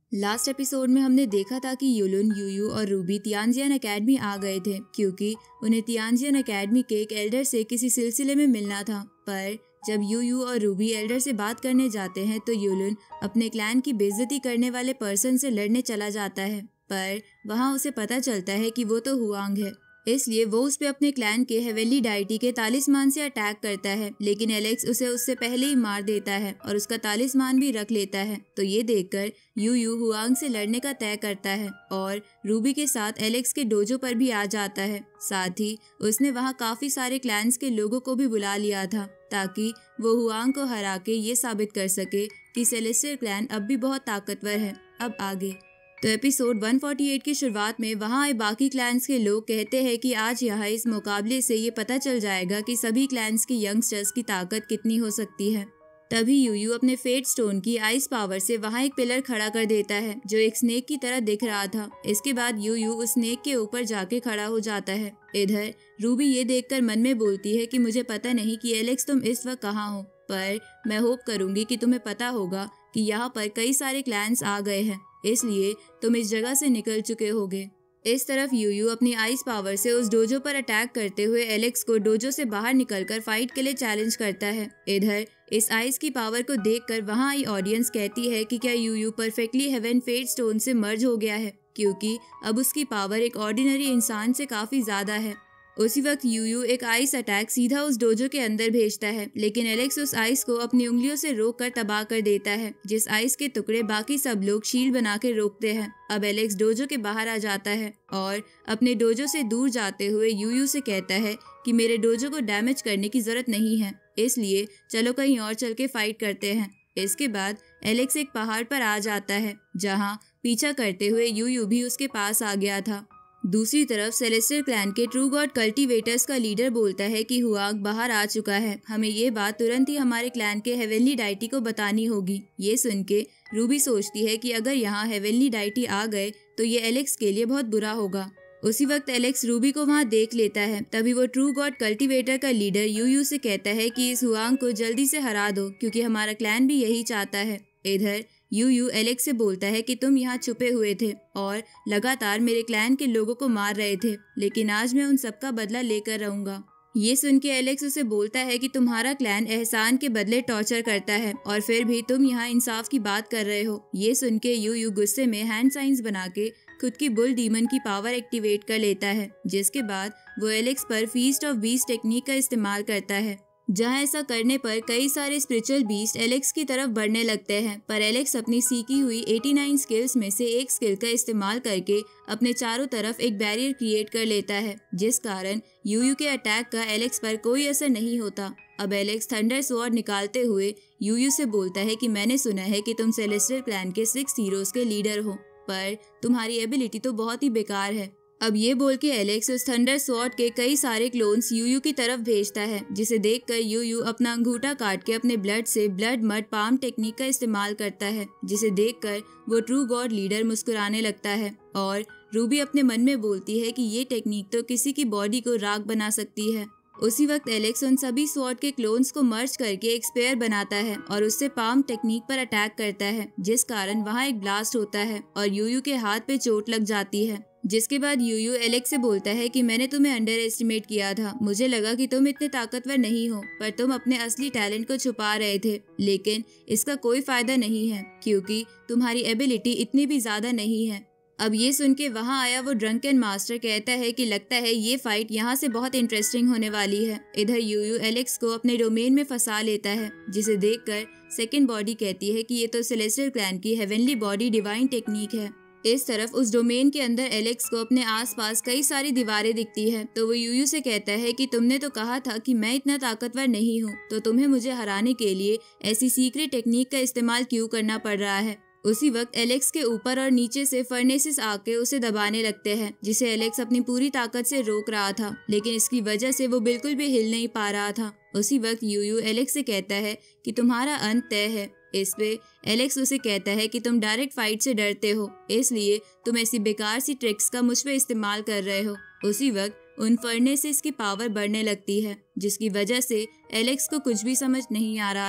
Last episode में हमने देखा था कि युलिन, यूयू और रूबी तियानजियन एकेडमी आ गए थे क्योंकि उन्हें तियानजियन एकेडमी के एक एल्डर से किसी सिलसिले में मिलना था। पर जब यूयू और रूबी एल्डर से बात करने जाते हैं तो युलिन अपने क्लैन की बेइज्जती करने वाले पर्सन से लड़ने चला जाता है, पर वहाँ उसे पता चलता है कि वो तो हुआंग है। इसलिए वो उस पे अपने क्लैन के हेवेनली डायटी के तालिस्मान से अटैक करता है, लेकिन एलेक्स उसे उससे पहले ही मार देता है और उसका तालिस्मान भी रख लेता है। तो ये देखकर यूयू हुआंग से लड़ने का तय करता है और रूबी के साथ एलेक्स के डोजो पर भी आ जाता है। साथ ही उसने वहाँ काफी सारे क्लैन्स के लोगों को भी बुला लिया था ताकि वो हुआंग को हरा के ये साबित कर सके कि सेलेस्टियल क्लैन अब भी बहुत ताकतवर है। अब आगे तो एपिसोड 148 की शुरुआत में वहाँ आए बाकी क्लैन्स के लोग कहते हैं कि आज यहाँ इस मुकाबले से ये पता चल जाएगा कि सभी क्लैन्स के यंगस्टर्स की ताकत कितनी हो सकती है। तभी यूयू अपने फेट स्टोन की आइस पावर से वहाँ एक पिलर खड़ा कर देता है जो एक स्नेक की तरह दिख रहा था। इसके बाद यूयू उस स्नेक के ऊपर जाके खड़ा हो जाता है। इधर रूबी ये देखकर मन में बोलती है कि मुझे पता नहीं कि एलेक्स तुम इस वक्त कहाँ हो, पर मैं होप करूंगी कि तुम्हें पता होगा कि यहाँ पर कई सारे क्लैन्स आ गए हैं, इसलिए तुम इस जगह से निकल चुके होगे। इस तरफ यूयू अपनी आइस पावर से उस डोजो पर अटैक करते हुए एलेक्स को डोजो से बाहर निकलकर फाइट के लिए चैलेंज करता है। इधर इस आइस की पावर को देखकर वहाँ आई ऑडियंस कहती है कि क्या Yuyu perfectly heaven fate stone से मर्ज हो गया है, क्योंकि अब उसकी पावर एक ऑर्डिनरी इंसान से काफी ज्यादा है। उसी वक्त यूयू एक आइस अटैक सीधा उस डोजो के अंदर भेजता है, लेकिन एलेक्स उस आइस को अपनी उंगलियों से रोक कर तबाह कर देता है, जिस आइस के टुकड़े बाकी सब लोग शील्ड बना के रोकते हैं। अब एलेक्स डोजो के बाहर आ जाता है और अपने डोजो से दूर जाते हुए यूयू से कहता है कि मेरे डोजो को डैमेज करने की जरूरत नहीं है, इसलिए चलो कहीं और चल के फाइट करते हैं। इसके बाद एलेक्स एक पहाड़ पर आ जाता है जहाँ पीछा करते हुए यूयू भी उसके पास आ गया था। दूसरी तरफ सेलेस्टियल क्लैन के ट्रू गॉड कल्टीवेटर्स का लीडर बोलता है कि हुआंग बाहर आ चुका है, हमें ये बात तुरंत ही हमारे क्लैन के हेवेनली डाइटी को बतानी होगी। ये सुन के रूबी सोचती है कि अगर यहाँ हेवेनली डाइटी आ गए तो ये एलेक्स के लिए बहुत बुरा होगा। उसी वक्त एलेक्स रूबी को वहाँ देख लेता है। तभी वो ट्रू गॉड कल्टीवेटर का लीडर यूयू से कहता है कि इस हुआंग को जल्दी से हरा दो, क्योंकि हमारा क्लैन भी यही चाहता है। इधर यूयू एलेक्स से बोलता है कि तुम यहाँ छुपे हुए थे और लगातार मेरे क्लैन के लोगों को मार रहे थे, लेकिन आज मैं उन सबका बदला लेकर रहूंगा। ये सुन के एलेक्स उसे बोलता है कि तुम्हारा क्लैन एहसान के बदले टॉर्चर करता है और फिर भी तुम यहाँ इंसाफ की बात कर रहे हो। ये सुन के यूयू गुस्से में हैंड साइंस बना के खुद की बुल डीमन की पावर एक्टिवेट कर लेता है, जिसके बाद वो एलेक्स पर फीस्ट ऑफ बीस्ट टेक्निक का इस्तेमाल करता है, जहाँ ऐसा करने पर कई सारे स्पिरिचुअल बीस्ट एलेक्स की तरफ बढ़ने लगते हैं। पर एलेक्स अपनी सीखी हुई 89 स्किल्स में से एक स्किल का इस्तेमाल करके अपने चारों तरफ एक बैरियर क्रिएट कर लेता है, जिस कारण यूयू के अटैक का एलेक्स पर कोई असर नहीं होता। अब एलेक्स थंडर स्वॉर्ड निकालते हुए यूयू से बोलता है कि मैंने सुना है कि तुम सेलेस्टियल क्लैन के 6 हीरोज के लीडर हो, पर तुम्हारी एबिलिटी तो बहुत ही बेकार है। अब ये बोल के एलेक्स उस थंडर स्वॉर्ड के कई सारे क्लोन्स यूयू की तरफ भेजता है, जिसे देखकर यूयू अपना अंगूठा काट के अपने ब्लड से ब्लड मड पाम टेक्निक का इस्तेमाल करता है, जिसे देखकर वो ट्रू गॉड लीडर मुस्कुराने लगता है और रूबी अपने मन में बोलती है कि ये टेक्निक तो किसी की बॉडी को राख बना सकती है। उसी वक्त एलेक्स उन सभी स्वॉर्ड के क्लोन्स को मर्ज करके एक स्पेयर बनाता है और उससे पाम टेक्निक पर अटैक करता है, जिस कारण वहाँ एक ब्लास्ट होता है और यूयू के हाथ पे चोट लग जाती है। जिसके बाद यूयू एलेक्स से बोलता है कि मैंने तुम्हें अंडर एस्टिमेट किया था, मुझे लगा कि तुम इतने ताकतवर नहीं हो, पर तुम अपने असली टैलेंट को छुपा रहे थे, लेकिन इसका कोई फायदा नहीं है क्योंकि तुम्हारी एबिलिटी इतनी भी ज्यादा नहीं है। अब ये सुन के वहाँ आया वो ड्रंकन मास्टर कहता है कि लगता है ये फाइट यहाँ से बहुत इंटरेस्टिंग होने वाली है। इधर यूयू एलेक्स को अपने डोमेन में फंसा लेता है, जिसे देखकर सेकंड बॉडी कहती है कि ये तो सेलेस्टियल क्लैन की हेवेनली बॉडी डिवाइन टेक्निक है। इस तरफ उस डोमेन के अंदर एलेक्स को अपने आसपास कई सारी दीवारें दिखती है, तो वो यूयू से कहता है कि तुमने तो कहा था कि मैं इतना ताकतवर नहीं हूँ, तो तुम्हें मुझे हराने के लिए ऐसी सीक्रेट टेक्निक का इस्तेमाल क्यों करना पड़ रहा है। उसी वक्त एलेक्स के ऊपर और नीचे से फर्नेसेस आके उसे दबाने लगते हैं, जिसे एलेक्स अपनी पूरी ताकत से रोक रहा था, लेकिन इसकी वजह से वो बिल्कुल भी हिल नहीं पा रहा था। उसी वक्त यूयू एलेक्स से कहता है कि तुम्हारा अंत तय है। इस पे एलेक्स उसे कहता है कि तुम डायरेक्ट फाइट से डरते हो, इसलिए तुम ऐसी बेकार सी ट्रिक्स का मुझ पे इस्तेमाल कर रहे हो। उसी वक्त उन फर्नेसेस की पावर बढ़ने लगती है, जिसकी वजह से एलेक्स को कुछ भी समझ नहीं आ रहा था।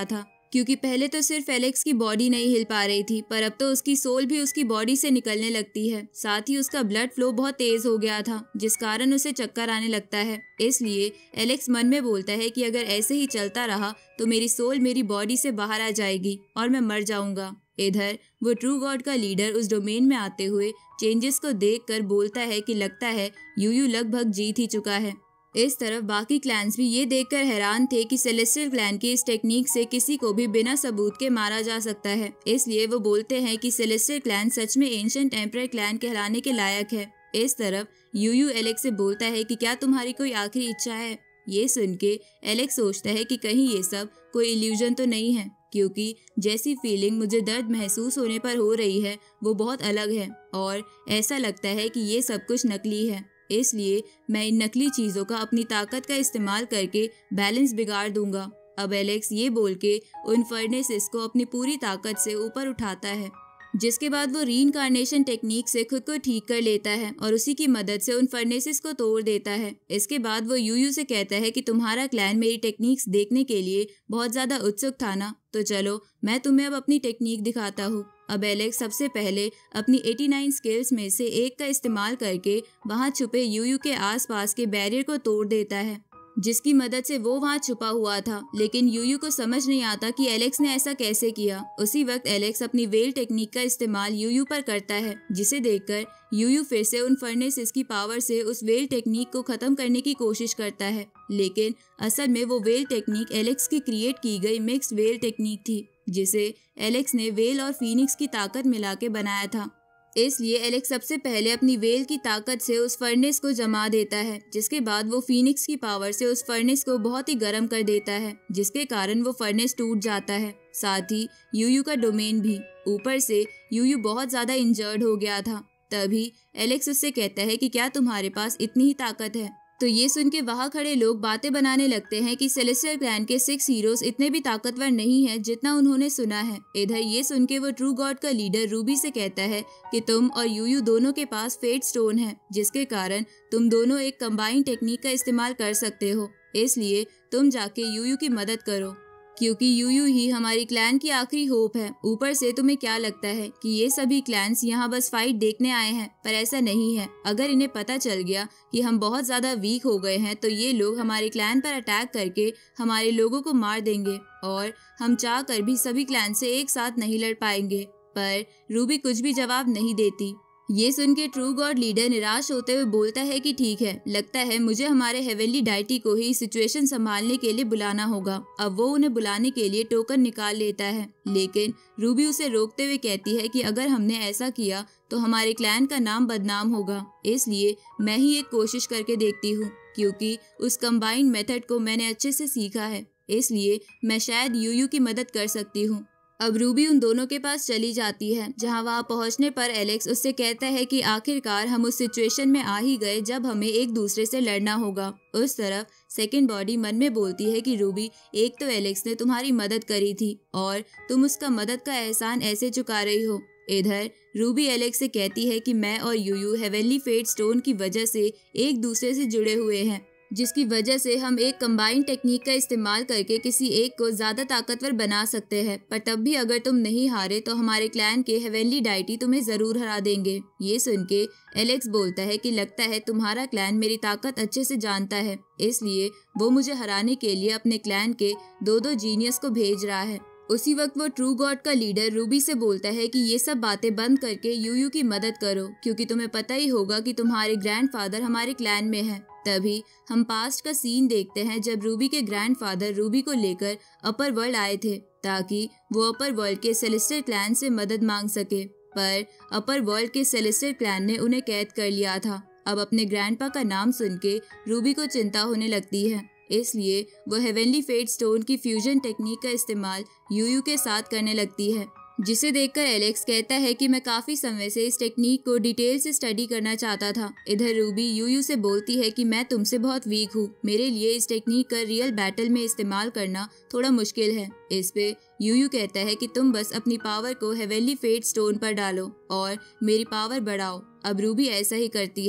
क्योंकि पहले तो सिर्फ एलेक्स की बॉडी नहीं हिल पा रही थी, पर अब तो उसकी सोल भी उसकी बॉडी से निकलने लगती है। साथ ही उसका ब्लड फ्लो बहुत तेज हो गया था, जिस कारण उसे चक्कर आने लगता है। इसलिए एलेक्स मन में बोलता है कि अगर ऐसे ही चलता रहा तो मेरी सोल मेरी बॉडी से बाहर आ जाएगी और मैं मर जाऊंगा। इधर वो ट्रू गॉड का लीडर उस डोमेन में आते हुए चेंजेस को देखकर बोलता है कि लगता है यूयू लगभग जीत ही चुका है। इस तरफ बाकी क्लैंस भी ये देखकर हैरान थे कि सेलेस्टियल क्लैन की इस टेक्निक से किसी को भी बिना सबूत के मारा जा सकता है। इसलिए वो बोलते हैं कि सेलेस्टियल क्लैन सच में एंशिएंट एम्परर क्लैन कहलाने के लायक है। इस तरफ यूयू एलेक्स से बोलता है कि क्या तुम्हारी कोई आखिरी इच्छा है। ये सुन के एलेक्स सोचता है कि कहीं ये सब कोई इल्यूजन तो नहीं है, क्योंकि जैसी फीलिंग मुझे दर्द महसूस होने पर हो रही है वो बहुत अलग है और ऐसा लगता है कि ये सब कुछ नकली है। इसलिए मैं इन नकली चीज़ों का अपनी ताकत का इस्तेमाल करके बैलेंस बिगाड़ दूंगा। अब एलेक्स ये बोल के उन फर्नेसेस को अपनी पूरी ताकत से ऊपर उठाता है, जिसके बाद वो रीइंकार्नेशन टेक्निक से खुद को ठीक कर लेता है और उसी की मदद से उन फर्नेसेस को तोड़ देता है। इसके बाद वो यूयू से कहता है कि तुम्हारा क्लैन मेरी टेक्निक्स देखने के लिए बहुत ज़्यादा उत्सुक था ना, तो चलो मैं तुम्हें अब अपनी टेक्निक दिखाता हूँ। अब एलेक्स सबसे पहले अपनी 89 स्किल्स में से एक का इस्तेमाल करके वहाँ छुपे यूयू के आसपास के बैरियर को तोड़ देता है, जिसकी मदद से वो वहाँ छुपा हुआ था। लेकिन यूयू को समझ नहीं आता कि एलेक्स ने ऐसा कैसे किया। उसी वक्त एलेक्स अपनी वेल टेक्निक का इस्तेमाल यूयू पर करता है, जिसे देखकर यूयू फिर से उन फर्नेसेस की पावर से उस वेल टेक्निक को खत्म करने की कोशिश करता है। लेकिन असल में वो वेल टेक्निक एलेक्स की क्रिएट की गई मिक्स्ड वेल टेक्निक थी, जिसे एलेक्स ने वेल और फीनिक्स की ताकत मिला के बनाया था। इसलिए एलेक्स सबसे पहले अपनी वेल की ताकत से उस फर्नेस को जमा देता है, जिसके बाद वो फीनिक्स की पावर से उस फर्नेस को बहुत ही गर्म कर देता है, जिसके कारण वो फर्नेस टूट जाता है। साथ ही यूयू का डोमेन भी। ऊपर से यूयू बहुत ज्यादा इंजर्ड हो गया था। तभी एलेक्स उससे कहता है कि क्या तुम्हारे पास इतनी ही ताकत है। तो ये सुन के वहाँ खड़े लोग बातें बनाने लगते हैं कि सेलेस्टियल क्लैन के 6 हीरोज इतने भी ताकतवर नहीं हैं जितना उन्होंने सुना है। इधर ये सुन के वो ट्रू गॉड का लीडर रूबी से कहता है कि तुम और यूयू दोनों के पास फेट स्टोन है, जिसके कारण तुम दोनों एक कंबाइंड टेक्निक का इस्तेमाल कर सकते हो। इसलिए तुम जाके यूयू की मदद करो, क्योंकि यूयू ही हमारी क्लैन की आखिरी होप है। ऊपर से तुम्हें क्या लगता है कि ये सभी क्लैन्स यहाँ बस फाइट देखने आए हैं, पर ऐसा नहीं है। अगर इन्हें पता चल गया कि हम बहुत ज्यादा वीक हो गए हैं तो ये लोग हमारे क्लैन पर अटैक करके हमारे लोगों को मार देंगे और हम चाह कर भी सभी क्लैन से एक साथ नहीं लड़ पाएंगे। पर रूबी कुछ भी जवाब नहीं देती। ये सुन के ट्रू गॉड लीडर निराश होते हुए बोलता है कि ठीक है, लगता है मुझे हमारे हेवनली डाइटी को ही सिचुएशन संभालने के लिए बुलाना होगा। अब वो उन्हें बुलाने के लिए टोकन निकाल लेता है, लेकिन रूबी उसे रोकते हुए कहती है कि अगर हमने ऐसा किया तो हमारे क्लैन का नाम बदनाम होगा। इसलिए मैं ही एक कोशिश करके देखती हूँ, क्योंकि उस कंबाइंड मेथड को मैंने अच्छे से सीखा है। इसलिए मैं शायद यूयू की मदद कर सकती हूँ। अब रूबी उन दोनों के पास चली जाती है, जहां वहां पहुंचने पर एलेक्स उससे कहता है कि आखिरकार हम उस सिचुएशन में आ ही गए जब हमें एक दूसरे से लड़ना होगा। उस तरफ सेकंड बॉडी मन में बोलती है कि रूबी, एक तो एलेक्स ने तुम्हारी मदद करी थी और तुम उसका मदद का एहसान ऐसे चुका रही हो। इधर रूबी एलेक्स से कहती है कि मैं और यूयू हेवनली फेट स्टोन की वजह से एक दूसरे से जुड़े हुए हैं, जिसकी वजह से हम एक कंबाइंड टेक्निक का इस्तेमाल करके किसी एक को ज्यादा ताकतवर बना सकते हैं। पर तब भी अगर तुम नहीं हारे तो हमारे क्लैन के हेवनली डाइटी तुम्हें जरूर हरा देंगे। ये सुन के एलेक्स बोलता है कि लगता है तुम्हारा क्लैन मेरी ताकत अच्छे से जानता है, इसलिए वो मुझे हराने के लिए अपने क्लैन के दो जीनियस को भेज रहा है। उसी वक्त वो ट्रू गॉड का लीडर रूबी से बोलता है कि ये सब बातें बंद करके यूयू की मदद करो, क्योंकि तुम्हें पता ही होगा कि तुम्हारे ग्रैंडफादर हमारे क्लैन में हैं। तभी हम पास्ट का सीन देखते हैं जब रूबी के ग्रैंडफादर रूबी को लेकर अपर वर्ल्ड आए थे, ताकि वो अपर वर्ल्ड के सेलेस्टियल क्लैन से मदद मांग सके। पर अपर वर्ल्ड के सेलेस्टियल क्लैन ने उन्हें कैद कर लिया था। अब अपने ग्रैंडपा का नाम सुन के रूबी को चिंता होने लगती है, इसलिए वो हेवनली फेट स्टोन की फ्यूजन टेक्निक का इस्तेमाल यूयू के साथ करने लगती है, जिसे देखकर एलेक्स कहता है कि मैं काफी समय से इस टेक्निक को डिटेल से स्टडी करना चाहता था। इधर रूबी यूयू से बोलती है कि मैं तुमसे बहुत वीक हूँ, मेरे लिए इस टेक्निक का रियल बैटल में इस्तेमाल करना थोड़ा मुश्किल है। इस पे यूयू कहता है कि तुम बस अपनी पावर को हेवनली फेट स्टोन पर डालो और मेरी पावर बढ़ाओ। अब रूबी ऐसा ही करती है।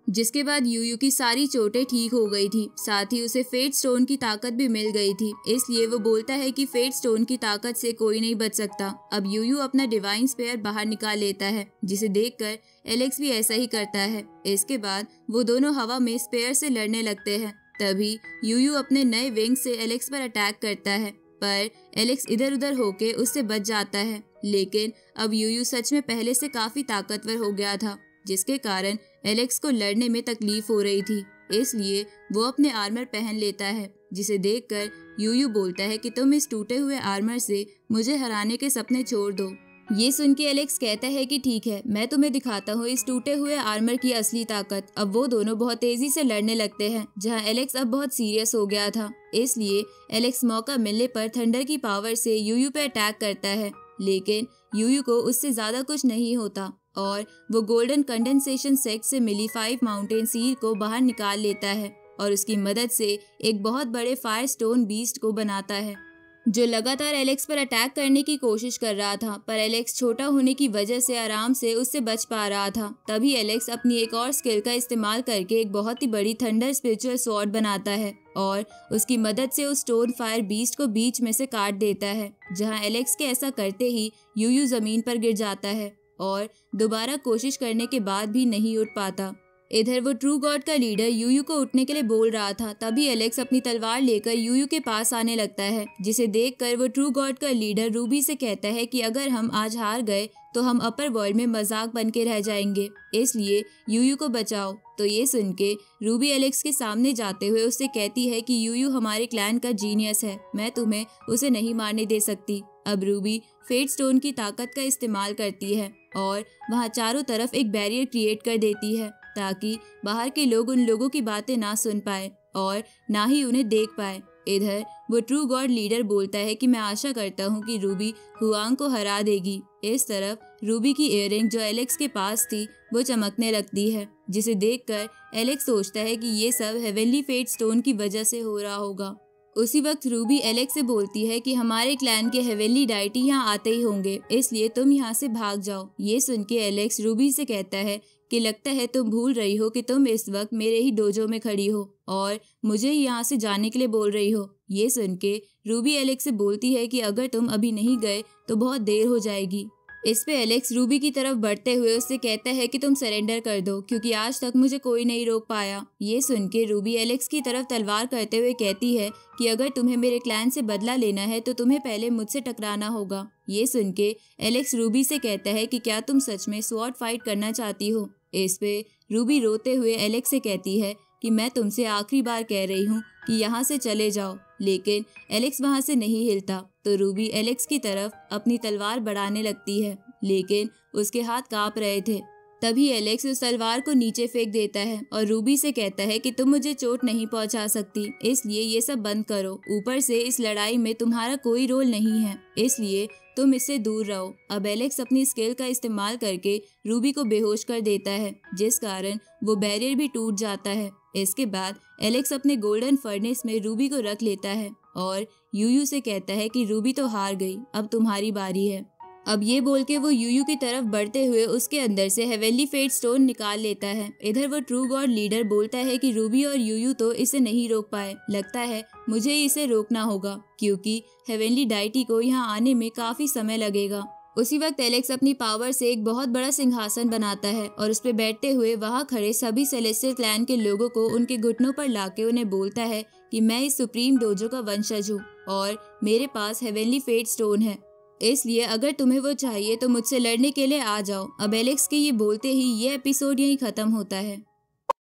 जिसके बाद यूयू की सारी चोटें ठीक हो गई थी। साथ ही उसे फेट स्टोन की ताकत भी मिल गई थी, इसलिए वो बोलता है कि फेट स्टोन की ताकत से कोई नहीं बच सकता। अब यूयू अपना डिवाइन स्पेयर बाहर निकाल लेता है, जिसे देखकर एलेक्स भी ऐसा ही करता है। इसके बाद वो दोनों हवा में स्पेयर से लड़ने लगते हैं। तभी यूयू अपने नए विंग से एलेक्स पर अटैक करता है, पर एलेक्स इधर उधर होके उससे बच जाता है। लेकिन अब यूयू सच में पहले से काफी ताकतवर हो गया था, जिसके कारण एलेक्स को लड़ने में तकलीफ हो रही थी। इसलिए वो अपने आर्मर पहन लेता है, जिसे देखकर यूयू बोलता है कि तुम इस टूटे हुए आर्मर से मुझे हराने के सपने छोड़ दो। ये सुन के एलेक्स कहता है कि ठीक है, मैं तुम्हें दिखाता हूँ इस टूटे हुए आर्मर की असली ताकत। अब वो दोनों बहुत तेजी से लड़ने लगते हैं, जहाँ एलेक्स अब बहुत सीरियस हो गया था। इसलिए एलेक्स मौका मिलने पर थंडर की पावर से यूयू पे अटैक करता है, लेकिन यूयू को उससे ज्यादा कुछ नहीं होता और वो गोल्डन कंडेंसेशन सेक्ट से मिली 5 माउंटेन सील को बाहर निकाल लेता है और उसकी मदद से एक बहुत बड़े फायर स्टोन बीस्ट को बनाता है, जो लगातार एलेक्स पर अटैक करने की कोशिश कर रहा था। पर एलेक्स छोटा होने की वजह से आराम से उससे बच पा रहा था। तभी एलेक्स अपनी एक और स्किल का इस्तेमाल करके एक बहुत ही बड़ी थंडर स्पिरिचुअल स्वॉर्ड बनाता है और उसकी मदद से उस स्टोन फायर बीस्ट को बीच में से काट देता है, जहां एलेक्स के ऐसा करते ही यूयू जमीन पर गिर जाता है और दोबारा कोशिश करने के बाद भी नहीं उठ पाता। इधर वो ट्रू गॉड का लीडर यूयू को उठने के लिए बोल रहा था। तभी एलेक्स अपनी तलवार लेकर यूयू के पास आने लगता है, जिसे देखकर वो ट्रू गॉड का लीडर रूबी से कहता है कि अगर हम आज हार गए तो हम अपर वर्ल्ड में मजाक बन के रह जाएंगे, इसलिए यूयू को बचाओ। तो ये सुन के रूबी एलेक्स के सामने जाते हुए उससे कहती है कि यूयू हमारे क्लैन का जीनियस है, मैं तुम्हें उसे नहीं मारने दे सकती। अब रूबी फेट स्टोन की ताकत का इस्तेमाल करती है और वहाँ चारों तरफ एक बैरियर क्रिएट कर देती है, ताकि बाहर के लोग उन लोगों की बातें ना सुन पाए और ना ही उन्हें देख पाए। इधर वो ट्रू गॉड लीडर बोलता है कि मैं आशा करता हूँ कि रूबी हुआंग को हरा देगी। इस तरफ रूबी की इयररिंग जो एलेक्स के पास थी वो चमकने लगती है, जिसे देखकर एलेक्स सोचता है कि ये सब हेवनली फेट स्टोन की वजह से हो रहा होगा। उसी वक्त रूबी एलेक्स से बोलती है कि हमारे क्लैन के हेवनली डाइटी यहाँ आते ही होंगे, इसलिए तुम यहाँ से भाग जाओ। ये सुन के एलेक्स रूबी से कहता है कि लगता है तुम भूल रही हो कि तुम इस वक्त मेरे ही डोजो में खड़ी हो और मुझे यहाँ से जाने के लिए बोल रही हो। ये सुन के रूबी एलेक्स से बोलती है कि अगर तुम अभी नहीं गए तो बहुत देर हो जाएगी। इस पे एलेक्स रूबी की तरफ बढ़ते हुए उससे कहता है कि तुम सरेंडर कर दो, क्योंकि आज तक मुझे कोई नहीं रोक पाया। ये सुन के रूबी एलेक्स की तरफ तलवार करते हुए कहती है कि अगर तुम्हें मेरे क्लैन से बदला लेना है तो तुम्हें पहले मुझसे टकराना होगा। ये सुन के एलेक्स रूबी से कहता है कि क्या तुम सच में स्वॉर्ड फाइट करना चाहती हो। इस पे रूबी रोते हुए एलेक्स से कहती है कि मैं तुमसे आखिरी बार कह रही हूँ कि यहाँ से चले जाओ, लेकिन एलेक्स वहाँ से नहीं हिलता। तो रूबी एलेक्स की तरफ अपनी तलवार बढ़ाने लगती है, लेकिन उसके हाथ कांप रहे थे। तभी एलेक्स उस तलवार को नीचे फेंक देता है और रूबी से कहता है कि तुम मुझे चोट नहीं पहुंचा सकती, इसलिए ये सब बंद करो। ऊपर से इस लड़ाई में तुम्हारा कोई रोल नहीं है, इसलिए तुम इससे दूर रहो। अब एलेक्स अपनी स्किल का इस्तेमाल करके रूबी को बेहोश कर देता है, जिस कारण वो बैरियर भी टूट जाता है। इसके बाद एलेक्स अपने गोल्डन फर्नेस में रूबी को रख लेता है और यूयू से कहता है कि रूबी तो हार गई, अब तुम्हारी बारी है। अब ये बोल के वो यूयू की तरफ बढ़ते हुए उसके अंदर से हेवनली फेट स्टोन निकाल लेता है। इधर वो ट्रू गॉड लीडर बोलता है कि रूबी और यूयू तो इसे नहीं रोक पाए, लगता है मुझे इसे रोकना होगा, क्योंकि हेवनली डाइटी को यहाँ आने में काफी समय लगेगा। उसी वक्त एलेक्स अपनी पावर से एक बहुत बड़ा सिंहासन बनाता है और उस पे बैठते हुए वहाँ खड़े सभी सेलेस्टियल क्लैन के लोगों को उनके घुटनों पर लाके उन्हें बोलता है कि मैं इस सुप्रीम डोजो का वंशज हूँ और मेरे पास हेवनली फेट स्टोन है, इसलिए अगर तुम्हें वो चाहिए तो मुझसे लड़ने के लिए आ जाओ। अब एलेक्स के ये बोलते ही ये एपिसोड यहीं खत्म होता है।